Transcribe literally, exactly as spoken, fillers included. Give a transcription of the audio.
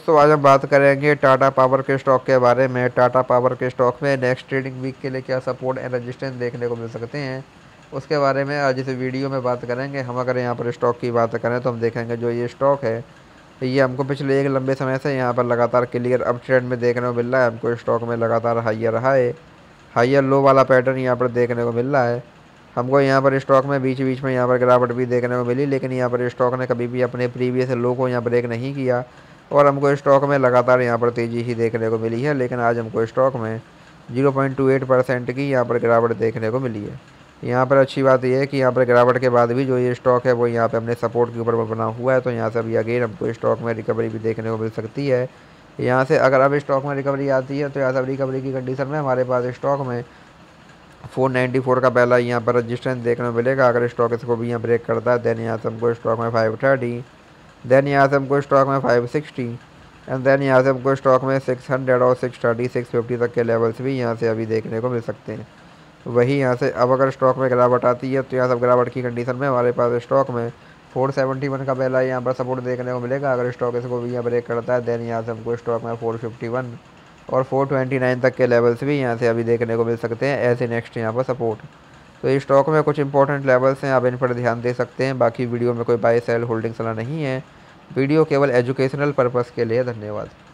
दोस्तों आज हम बात करेंगे टाटा पावर के स्टॉक के बारे में। टाटा पावर के स्टॉक में नेक्स्ट ट्रेडिंग वीक के लिए क्या सपोर्ट एंड रेजिस्टेंस देखने को मिल सकते हैं, उसके बारे में आज इस वीडियो में बात करेंगे। हम अगर यहाँ पर स्टॉक की बात करें तो हम देखेंगे जो ये स्टॉक है ये हमको पिछले एक लंबे समय से यहाँ पर लगातार क्लियर अप ट्रेंड में देखने को मिल रहा है। हमको स्टॉक में लगातार हाइयर हाई हाइयर लो वाला पैटर्न यहाँ पर देखने को मिल रहा है। हमको यहाँ पर स्टॉक में बीच बीच में यहाँ पर गिरावट भी देखने को मिली, लेकिन यहाँ पर स्टॉक ने कभी भी अपने प्रीवियस लो को यहाँ ब्रेक नहीं किया और हमको स्टॉक में लगातार यहाँ पर तेज़ी ही देखने को मिली है। लेकिन आज हमको स्टॉक में zero point two eight percent की यहाँ पर गिरावट देखने को मिली है। यहाँ पर अच्छी बात यह है कि यहाँ पर गिरावट के बाद भी जो ये स्टॉक है वो यहाँ पे अपने सपोर्ट के ऊपर बना हुआ है, तो यहाँ से अभी अगेन हमको स्टॉक में रिकवरी भी देखने को मिल सकती है। यहाँ से अगर अब स्टॉक में रिकवरी आती है तो यहाँ से रिकवरी की कंडीशन में हमारे पास स्टॉक में फोर नाइन्टी फोर का पहला यहाँ पर रजिस्टेंस देखने को मिलेगा। अगर स्टॉक इसको भी यहाँ ब्रेक करता है देन यहाँ से हमको स्टॉक में फाइव थर्टी, देन यहाँ से हमको स्टॉक में फाइव सिक्सटी एंड देन यहाँ से हमको स्टॉक में सिक्स हंड्रेड और सिक्स थर्टी सिक्स फिफ्टी तक के लेवल्स भी यहाँ से अभी देखने को मिल सकते हैं। वही यहाँ से अब अगर स्टॉक में गिरावट आती है तो यहाँ से गिरावट की कंडीशन में हमारे पास स्टॉक में फोर सेवेंटी वन का पहला यहाँ पर सपोर्ट देखने को मिलेगा। अगर स्टॉक इसको भी यहाँ ब्रेक करता है देन यहाँ से हमको स्टॉक में फोर फिफ्टी वन और फोर ट्वेंटी नाइन तक के लेवल्स भी यहाँ से अभी देखने को मिल सकते हैं ऐसे नेक्स्ट यहाँ पर सपोर्ट। तो इस स्टॉक में कुछ इंपॉर्टेंट लेवल्स हैं, आप इन पर ध्यान दे सकते हैं। बाकी वीडियो में कोई बाय सेल होल्डिंग सलाह नहीं है, वीडियो केवल एजुकेशनल पर्पस के लिए। धन्यवाद।